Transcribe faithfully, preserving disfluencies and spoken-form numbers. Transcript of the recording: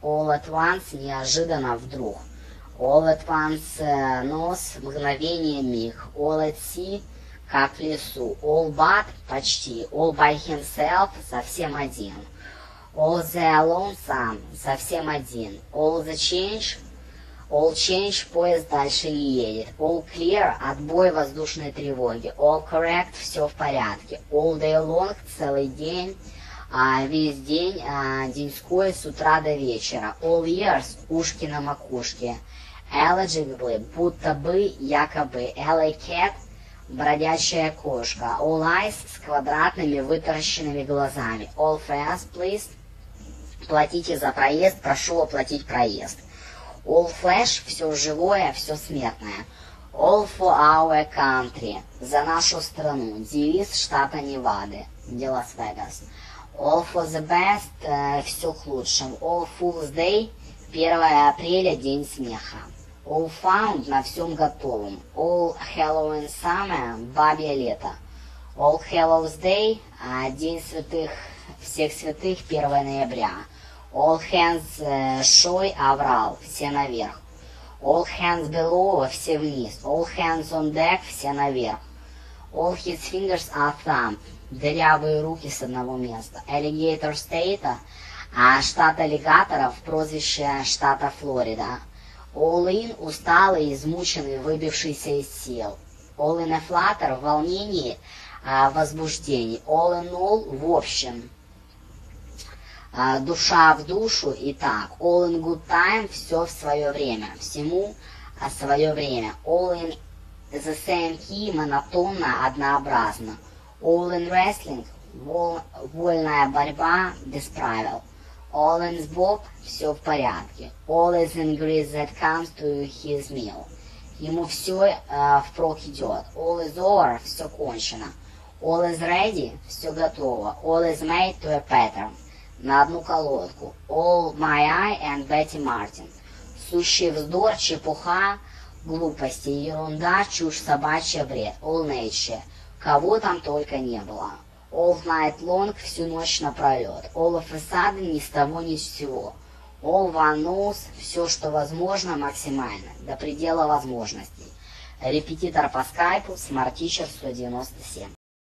All at once, неожиданно, вдруг. All at once, нос, мгновение, миг. All at sea, как в лесу. All but, почти. All by himself, совсем один. All the alone, сам, совсем один. All the change, all change, поезд дальше не едет. All clear, отбой воздушной тревоги. All correct, все в порядке. All day long, целый день. А, весь день, а, деньской с утра до вечера. All years, ушки на макушке. Allegedly, будто бы, якобы. L A cat, бродячая кошка. All eyes, с квадратными вытаращенными глазами. All fares, please, платите за проезд, прошу оплатить проезд. All flesh, все живое, все смертное. All for our country, за нашу страну. Девиз штата Невады, где Лас-Вегас. All for the best, э, все к лучшему. All Fool's Day, первое апреля, день смеха. All found, на всем готовом. All Halloween Summer, бабье лето. All Hallows Day, э, день святых, всех святых, первое ноября. All hands, э, шой, аврал, все наверх. All hands below, все вниз. All hands on deck, все наверх. All his fingers are thumb, дырявые руки с одного места. Alligator State, а штат аллигаторов, прозвище штата Флорида. All in, усталый, измученный, выбившийся из сил. All in a flutter, в волнении, а, возбуждении. All in all, в общем. А, душа в душу. Итак, all in good time, все в свое время. Всему а, свое время. All in the same key, монотонно, однообразно. All in wrestling, вол, вольная борьба, без правил. All in bob, все в порядке. All is in grease that comes to his meal. Ему все э, впрок идет. All is over, все кончено. All is ready, все готово. All is made to a pattern, на одну колодку. All my eye and Betty Martin. Сущий вздор, чепуха, глупости, ерунда, чушь собачья, бред. All nature. Кого там только не было. All night long, всю ночь напролет. All of a sudden, ни с того ни с сего. All one knows, все, что возможно, максимально, до предела возможностей. Репетитор по скайпу, Smart Teacher сто девяносто семь.